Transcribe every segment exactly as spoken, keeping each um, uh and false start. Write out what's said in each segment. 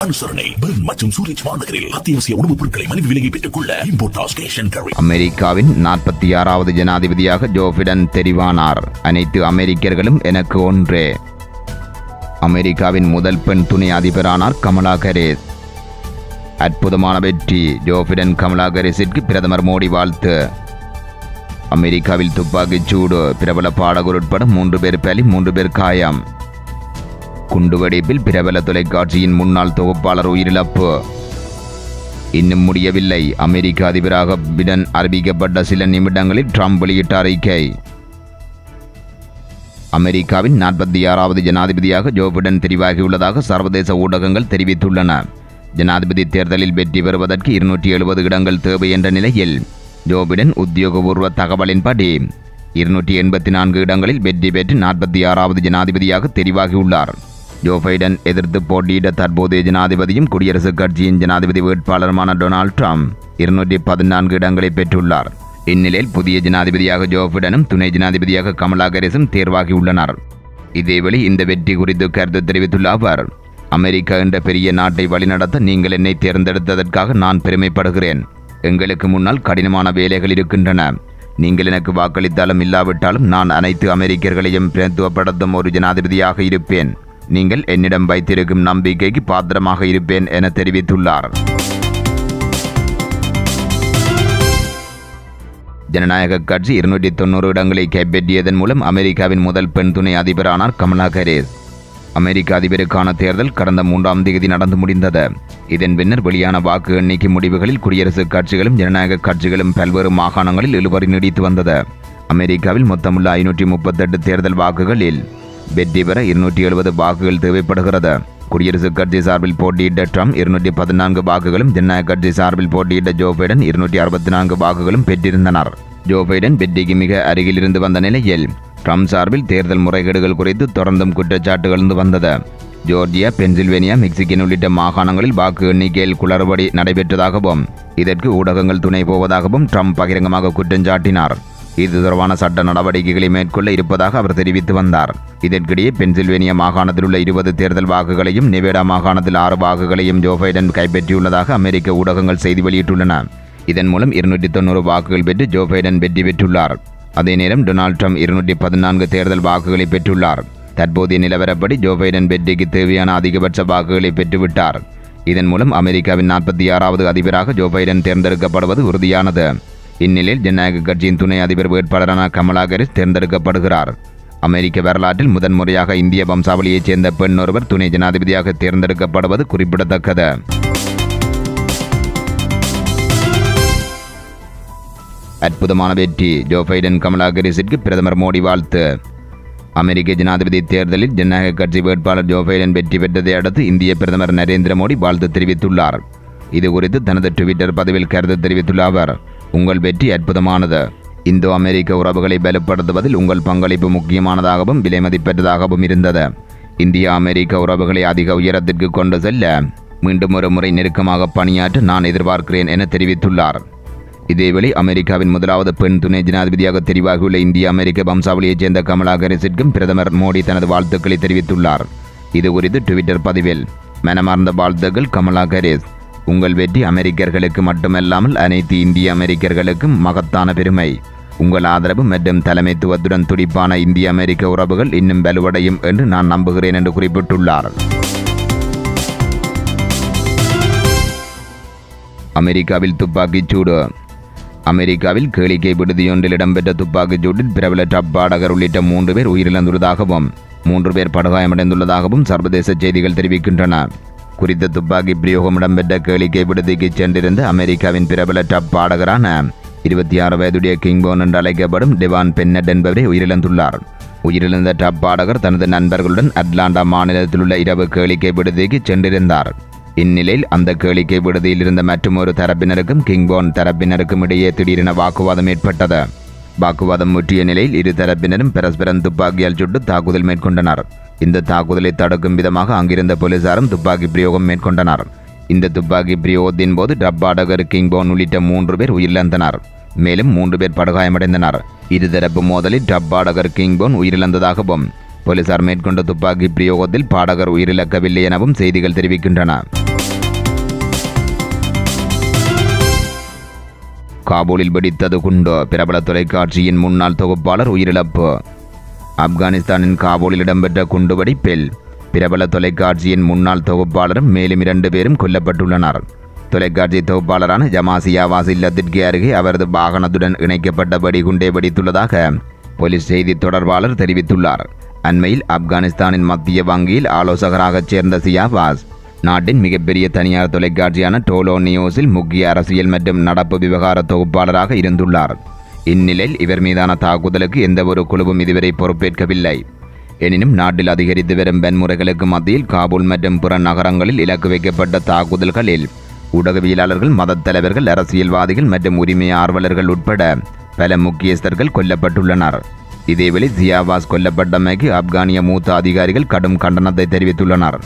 அனுசரணை பெர்ன் மற்றும் சூரிச் மாநகரில் அத்தியாவசிய உணவுப் பொருட்களை மலிவு விலையை பெற்றுக் கொள்ள இம்போர்ட்டாஸ் கேஷ் அண்ட் கேரி. அமெரிக்காவின் நாற்பத்தி ஆறாவது ஜனாதிபதியாக ஜோ பிடன் தெரிவானார். அனைத்து அமெரிக்கர்களும் எனக்கு ஒன்றே. அமெரிக்காவின் முதல் பெண் துணை அதிபரானார் கமலா ஹாரிஸ். அற்புதமான வெற்றி. ஜோ பிடன் கமலா ஹாரிஸிற்கு பிரதமர் மோடி வாழ்த்து. அமெரிக்காவில் துப்பாக்கிச் சூடு. பிரபல பாடகர் உட்பட மூன்று பேர் பலி, மூன்று பேர் காயம். குண்டுவெடிப்பில் பிரபல தொலைக்காட்சியின் முன்னாள் தொகுப்பாளர் உயிரிழப்பு. இன்னும் முடியவில்லை. அமெரிக்க அதிபராக பிடன் அறிவிக்கப்பட்ட சில நிமிடங்களில் ட்ரம்ப் வெளியிட்ட அறிக்கை. அமெரிக்காவின் நாற்பத்தி ஆறாவது ஜனாதிபதியாக ஜோ பிடன் தெரிவாகியுள்ளதாக சர்வதேச ஊடகங்கள் தெரிவித்துள்ளன. ஜனாதிபதி தேர்தலில் வெற்றி பெறுவதற்கு இருநூற்றி எழுபது இடங்கள் தேவை என்ற நிலையில் ஜோ பிடன் உத்தியோகபூர்வ தகவலின்படி இருநூற்றி எண்பத்தி நான்கு இடங்களில் வெற்றி பெற்று நாற்பத்தி ஆறாவது ஜனாதிபதியாக தெரிவாகியுள்ளார். ஜோ பைடன் எதிர்த்து போட்டியிட தற்போதைய ஜனாதிபதியும் குடியரசுக் கட்சியின் ஜனாதிபதி வேட்பாளருமான டொனால்ட் ட்ரம்ப் இருநூற்றி பதினான்கு இடங்களை பெற்றுள்ளார். இந்நிலையில் புதிய ஜனாதிபதியாக ஜோ பிடனும் துணை ஜனாதிபதியாக கமலா ஹாரிஸும் தேர்வாகியுள்ளனர். இதேவேளை இந்த வெற்றி குறித்து கருத்து தெரிவித்துள்ள அவர், அமெரிக்கா என்ற பெரிய நாட்டை வழிநடத்த நீங்கள் என்னை தேர்ந்தெடுத்ததற்காக நான் பெருமைப்படுகிறேன். எங்களுக்கு முன்னால் கடினமான வேலைகள் இருக்கின்றன. நீங்கள் எனக்கு வாக்களித்தாலும் இல்லாவிட்டாலும் நான் அனைத்து அமெரிக்கர்களையும் பிரதித்துவப்படுத்தும் ஒரு ஜனாதிபதியாக இருப்பேன். நீங்கள் என்னிடம் வைத்திருக்கும் நம்பிக்கைக்கு பாத்திரமாக இருப்பேன் என தெரிவித்துள்ளார். ஜனநாயக கட்சி இருநூற்றி தொண்ணூறு இடங்களை கைப்பற்றியதன் மூலம் அமெரிக்காவின் முதல் பெண் துணை அதிபரானார் கமலா ஹாரிஸ். அமெரிக்க அதிபருக்கான தேர்தல் கடந்த மூன்றாம் தேதி நடந்து முடிந்தது. இதன் பின்னர் வெளியான வாக்கு எண்ணிக்கை முடிவுகளில் குடியரசுக் கட்சிகளும் ஜனநாயக கட்சிகளும் பல்வேறு மாகாணங்களில் இழுபறி நீடித்து வந்தது. அமெரிக்காவில் மொத்தமுள்ள ஐநூற்றி முப்பத்தெட்டு தேர்தல் வாக்குகளில் வெற்றி பெற இருநூற்றி எழுபது வாக்குகள் தேவைப்படுகிறது. குடியரசுக் கட்சி சார்பில் போட்டியிட்ட ட்ரம்ப் இருநூற்றி பதினான்கு வாக்குகளும், ஜனநாயக கட்சி சார்பில் போட்டியிட்ட ஜோ பைடன் இருநூற்றி அறுபத்தி நான்கு வாக்குகளும் பெற்றிருந்தனர். ஜோ பைடன் வெற்றிக்கு மிக அருகில் இருந்து வந்த நிலையில் ட்ரம்ப் சார்பில் தேர்தல் முறைகேடுகள் குறித்து தொடர்ந்தும் குற்றச்சாட்டுகள் வந்தது. ஜோர்ஜியா, பென்சில்வேனியா, மெக்சிகன் உள்ளிட்ட மாகாணங்களில் வாக்கு எண்ணிக்கையில் குளறுபடி நடைபெற்றதாகவும் இதற்கு ஊடகங்கள் துணை போவதாகவும் ட்ரம்ப் பகிரங்கமாக குற்றம் சாட்டினார். இது தொடர்பான சட்ட நடவடிக்கைகளை மேற்கொள்ள இருப்பதாக அவர் தெரிவித்து வந்தார். இதற்கிடையே பென்சில்வேனியா மாகாணத்தில் உள்ள இருபது தேர்தல் வாக்குகளையும், நெவேடா மாகாணத்தில் ஆறு வாக்குகளையும் ஜோ பைடன் கைப்பற்றியுள்ளதாக அமெரிக்க ஊடகங்கள் செய்தி வெளியிட்டுள்ளன. இதன் மூலம் இருநூற்றி தொண்ணூறு வாக்குகள் பெற்று ஜோ பைடன் வெற்றி பெற்றுள்ளார். அதே நேரம் டொனால்ட் ட்ரம்ப் இருநூற்றி பதினான்கு தேர்தல் வாக்குகளை பெற்றுள்ளார். தற்போதைய நிலவரப்படி ஜோ பைடன் வெற்றிக்கு தேவையான அதிகபட்ச வாக்குகளை பெற்றுவிட்டார். இதன் மூலம் அமெரிக்காவின் நாற்பத்தி ஆறாவது அதிபராக ஜோ பைடன் தேர்ந்தெடுக்கப்படுவது உறுதியானது. இந்நிலையில் ஜனநாயக கட்சியின் துணை அதிபர் வேட்பாளரான கமலா ஹாரிஸ் தேர்ந்தெடுக்கப்படுகிறார். அமெரிக்க வரலாற்றில் முதன்முறையாக இந்திய வம்சாவளியைச் சேர்ந்த பெண் ஒருவர் துணை ஜனாதிபதியாக தேர்ந்தெடுக்கப்படுவது குறிப்பிடத்தக்கது. அற்புதமான வெற்றி. ஜோ பைடன் கமலா ஹாரிஸிற்கு பிரதமர் மோடி வாழ்த்து. அமெரிக்க ஜனாதிபதி தேர்தலில் ஜனநாயக கட்சி வேட்பாளர் ஜோ பைடன் வெற்றி பெற்றதை அடுத்து இந்திய பிரதமர் நரேந்திர மோடி வாழ்த்து தெரிவித்துள்ளார். இது குறித்து தனது ட்விட்டர் பதிவில் கருத்து தெரிவித்துள்ள அவர், உங்கள் வெற்றி அற்புதமானது. இந்தோ அமெரிக்க உறவுகளை பலப்படுத்துவதில் உங்கள் பங்களிப்பு முக்கியமானதாகவும் விலை மதிப்பற்றதாகவும் இருந்தது. இந்திய அமெரிக்க உறவுகளை அதிக உயரத்திற்கு கொண்டு செல்ல மீண்டும் ஒரு முறை நெருக்கமாக பணியாற்ற நான் எதிர்பார்க்கிறேன் என தெரிவித்துள்ளார். இதேவேளை அமெரிக்காவின் முதலாவது பெண் துணை ஜனாதிபதியாக தெரிவாகியுள்ள இந்திய அமெரிக்க வம்சாவளியைச் சேர்ந்த கமலா ஹாரிஸிற்கும் பிரதமர் மோடி தனது வாழ்த்துக்களை தெரிவித்துள்ளார். இது குறித்து ட்விட்டர் பதிவில், மனமார்ந்த வாழ்த்துக்கள் கமலா ஹாரிஸ். உங்கள் வெற்றி அமெரிக்கர்களுக்கு மட்டுமல்லாமல் அனைத்து இந்திய அமெரிக்கர்களுக்கும் மகத்தான பெருமை. உங்கள் ஆதரவு மற்றும் தலைமைத்துவத்துடன் துடிப்பான இந்திய அமெரிக்க உறவுகள் இன்னும் வலுவடையும் என்று நான் நம்புகிறேன் என்று குறிப்பிட்டுள்ளார். அமெரிக்காவில் துப்பாக்கிச் சூடு. அமெரிக்காவில் கேளிக்கை விடுதியொன்றில் இடம்பெற்ற துப்பாக்கிச் சூட்டில் பிரபல டப் பாடகர் உள்ளிட்ட மூன்று பேர் உயிரிழந்துள்ளதாகவும் மூன்று பேர் படுகாயமடைந்துள்ளதாகவும் சர்வதேச செய்திகள் தெரிவிக்கின்றன. குறித்த துப்பாக்கி பிரயோகம் இடம்பெற்ற கேளிக்கை விடுதிக்கு சென்றிருந்த அமெரிக்காவின் பிரபல டப் பாடகரான இருபத்தி ஆறு வயதுடைய கிங்போன் என்று அழைக்கப்படும் டெவான் பென்னட் என்பவரை உயிரிழந்துள்ளார். உயிரிழந்த டப் பாடகர் தனது நண்பர்களுடன் அட்லாண்டா மாநிலத்தில் உள்ள இரவு கேளிக்கை விடுதிக்கு சென்றிருந்தார். இந்நிலையில் அந்த கேளிக்கை விடுதியில் இருந்த மற்றொரு தரப்பினருக்கும் கிங்போன் தரப்பினருக்கும் இடையே திடீரென வாக்குவாதம் ஏற்பட்டது. வாக்குவாதம் முற்றிய நிலையில் இரு தரப்பினரும் பரஸ்பரம் துப்பாக்கியால் சுட்டு தாக்குதல் மேற்கொண்டனர். இந்த தாக்குதலை தடுக்கும் விதமாக அங்கிருந்த போலீசாரும் துப்பாக்கி பிரயோகம் மேற்கொண்டனர். இந்த துப்பாக்கி பிரயோகத்தின் போது டப் பாடகர் கிங்போன் உள்ளிட்ட மூன்று பேர் உயிரிழந்தனர். மேலும் மூன்று பேர் படுகாயமடைந்தனர். இருதரப்பு மோதலில் டப் பாடகர் கிங்போன் உயிரிழந்ததாகவும் போலீசார் மேற்கொண்ட துப்பாக்கி பிரயோகத்தில் பாடகர் உயிரிழக்கவில்லை எனவும் செய்திகள் தெரிவிக்கின்றன. காபூலில் வெடித்தது குண்டு, பிரபல தொலைக்காட்சியின் முன்னாள் தொகுப்பாளர் உயிரிழப்பு. ஆப்கானிஸ்தானின் காபூலில் இடம்பெற்ற குண்டுவெடிப்பில் பிரபல தொலைக்காட்சியின் முன்னாள் தொகுப்பாளரும் மேலும் இரண்டு பேரும் கொல்லப்பட்டுள்ளனர். தொலைக்காட்சி தொகுப்பாளரான ஜமாசியாவாஸ் இல்லத்திற்கு அருகே அவரது வாகனத்துடன் இணைக்கப்பட்ட வெடிகுண்டே வெடித்துள்ளதாக போலீஸ் செய்தி தொடர்பாளர் தெரிவித்துள்ளார். அண்மையில் ஆப்கானிஸ்தானின் மத்திய வங்கியில் ஆலோசகராகச் சேர்ந்த சியாவாஸ் நாட்டின் மிகப்பெரிய தனியார் தொலைக்காட்சியான டோலோ நியூஸில் முக்கிய அரசியல் மற்றும் நடப்பு விவகார தொகுப்பாளராக இருந்துள்ளார். இந்நிலையில் இவர் மீதான தாக்குதலுக்கு எந்தவொரு குழுவும் இதுவரை பொறுப்பேற்கவில்லை. எனினும் நாட்டில் அதிகரித்து வரும் வன்முறைகளுக்கு மத்தியில் காபூல் மற்றும் பிற நகரங்களில் இலக்கு வைக்கப்பட்ட தாக்குதல்களில் ஊடகவியலாளர்கள், மதத் தலைவர்கள், அரசியல்வாதிகள் மற்றும் உரிமை ஆர்வலர்கள் உட்பட பல முக்கியஸ்தர்கள் கொல்லப்பட்டுள்ளனர். இதேவேளை சியாவாஸ் கொல்லப்பட்டமைக்கு ஆப்கானிய மூத்த அதிகாரிகள் கடும் கண்டனத்தை தெரிவித்துள்ளனர்.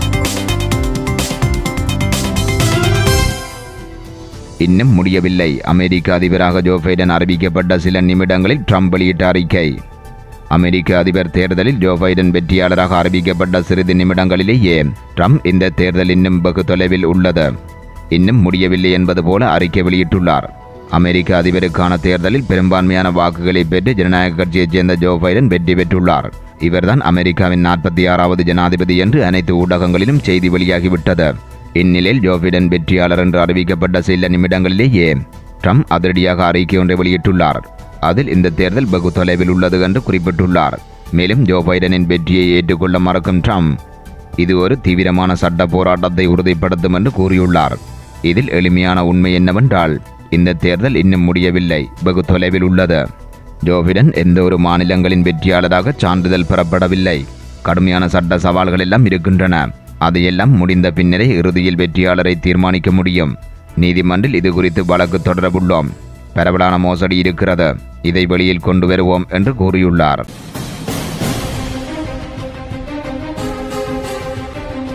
இன்னும் முடியவில்லை. அமெரிக்க அதிபராக ஜோ பைடன் அறிவிக்கப்பட்ட சில நிமிடங்களில் ட்ரம்ப் வெளியிட்ட அறிக்கை. அமெரிக்க அதிபர் தேர்தலில் ஜோ பைடன் வெற்றியாளராக அறிவிக்கப்பட்ட சிறிது நிமிடங்களிலேயே ட்ரம்ப் இந்த தேர்தல் இன்னும் வெகு தொலைவில் உள்ளது, இன்னும் முடியவில்லை என்பது போல அறிக்கை வெளியிட்டுள்ளார். அமெரிக்க அதிபருக்கான தேர்தலில் பெரும்பான்மையான வாக்குகளை பெற்று ஜனநாயக கட்சியைச் சேர்ந்த ஜோ பைடன் வெற்றி பெற்றுள்ளார். இவர்தான் அமெரிக்காவின் நாற்பத்தி ஆறாவது ஜனாதிபதி என்று அனைத்து ஊடகங்களிலும் செய்தி வெளியாகிவிட்டது. இந்நிலையில் ஜோ பைடன் வெற்றியாளர் என்று அறிவிக்கப்பட்ட சில நிமிடங்களிலேயே ட்ரம்ப் அதிரடியாக அறிக்கை ஒன்றை வெளியிட்டுள்ளார். அதில் இந்த தேர்தல் வெகு தொலைவில் உள்ளது என்று குறிப்பிட்டுள்ளார். மேலும் ஜோ பைடனின் வெற்றியை ஏற்றுக்கொள்ள மறுக்கும் ட்ரம்ப் இது ஒரு தீவிரமான சட்ட போராட்டத்தை உறுதிப்படுத்தும் என்று கூறியுள்ளார். இதில் எளிமையான உண்மை என்னவென்றால் இந்த தேர்தல் இன்னும் முடியவில்லை, வெகு தொலைவில் உள்ளது. ஜோ பைடன் எந்த ஒரு மாநிலங்களின் வெற்றியாளராக சான்றிதழ் பெறப்படவில்லை. கடுமையான சட்ட சவால்கள் எல்லாம் இருக்கின்றன. அதையெல்லாம் முடிந்த பின்னரே இறுதியில் வெற்றியாளரை தீர்மானிக்க முடியும். நீதிமன்றில் இது குறித்து வழக்கு தொடரவுள்ளோம். பரவலான மோசடி இருக்கிறது, இதை வெளியில் கொண்டு வருவோம் என்று கூறியுள்ளார்.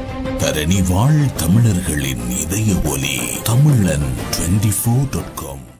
தரணி வாழ் தமிழர்களின் இதய ஒலி தமிழன் டுவெண்டி ஃபோர் டாட் காம்